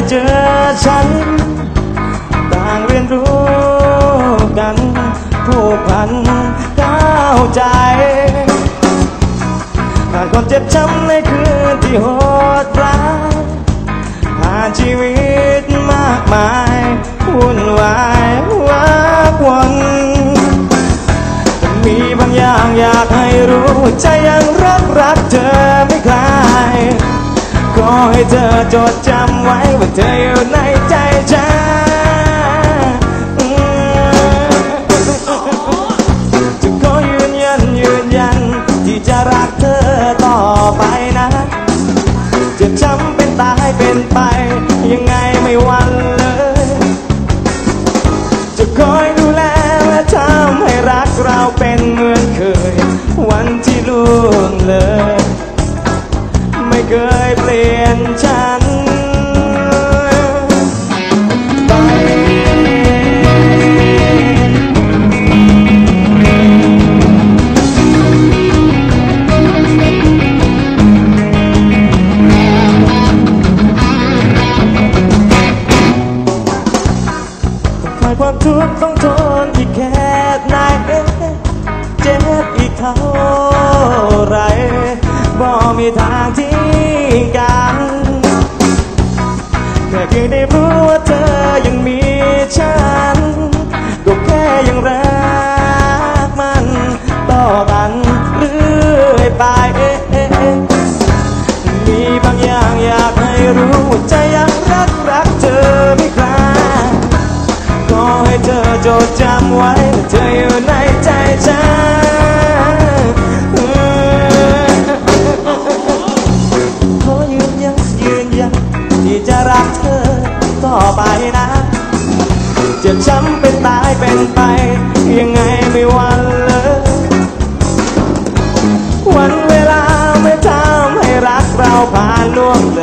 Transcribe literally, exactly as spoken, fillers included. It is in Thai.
เจอฉันต่างเรียนรู้กันผูกพันเข้าใจผ่านความเจ็บช้ำในคืนที่โหดร้ายผ่านชีวิตมากมายวุ่นวายว้าวนมีบางอย่างอยากให้รู้ใจยังรักรักเธอไม่คลายขอให้เธอจดจำไว้ว่าเธออยู่ในใจฉันจะขอยืนยันยืนยันที่จะรักเธอต่อไปนะจะช้ำเป็นตายเป็นไปยังไงไม่หวั่นเลยจะคอยดูแลและทำให้รักเราเป็นเหมือนเคยวันที่ล่วงเลยไม่เคยเปลี่ยนฉันไปความทุกข์ต้องทนอีกแค่ไหนเจ็บอีกเท่าไรบ่มีทางทิ้งกันแค่เพียงได้รู้ว่าเธอยังมีฉันก็แค่ยังรักมันต่อกันเรื่อยไปมีบางอย่างอยากให้รู้ใจยังรักรักเธอไม่คลายขอให้เธอจดจำไว้ว่าเธออยู่ในใจฉันขอยืนยันยืนยันที่จะรักเธอต่อไปนะเจ็บช้ำเป็นตายเป็นไปยังไงไม่หวั่นเลยวันเวลาไม่ทำให้รักเราผ่านล่วงเล